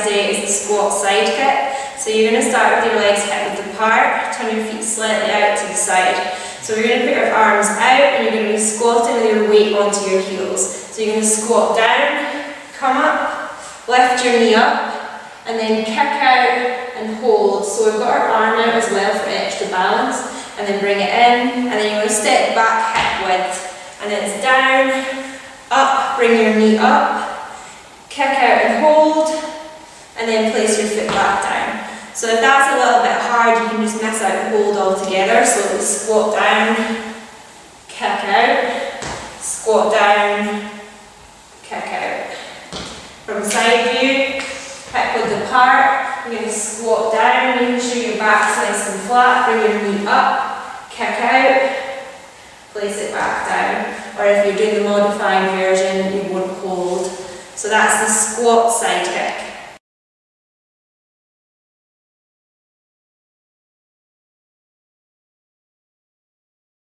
today is the squat side kick. So you're going to start with your legs hip width apart, turn your feet slightly out to the side. So we're going to put your arms out and you're going to be squatting with your weight onto your heels. So you're going to squat down, come up, lift your knee up, and then kick out and hold. So we've got our arm out as well for extra balance, and then bring it in, and then you're going to step back hip width, and then it's down, up, bring your knee up, kick out and hold, and then place your foot back down. So if that's a little bit hard, you can just miss out and hold altogether. So it'll squat down, kick out, squat down, kick out. From side view, hip width apart, you're going to squat down, making sure your back's nice and flat, bring your knee up, kick out, place it back down. Or if you're doing the modified version, you won't hold. So that's the squat side kick.